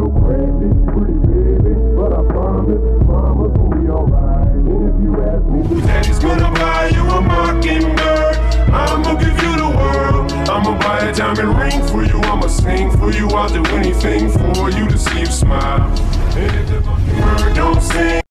little crazy, pretty baby, but I promise mama's gonna be alright. And if you ask me, Daddy's gonna buy you a mockingbird. I'ma give you the world. I'ma buy a diamond ring for you. I'ma sing for you. I'll do anything for you to see you smile. And if the mockingbird don't sing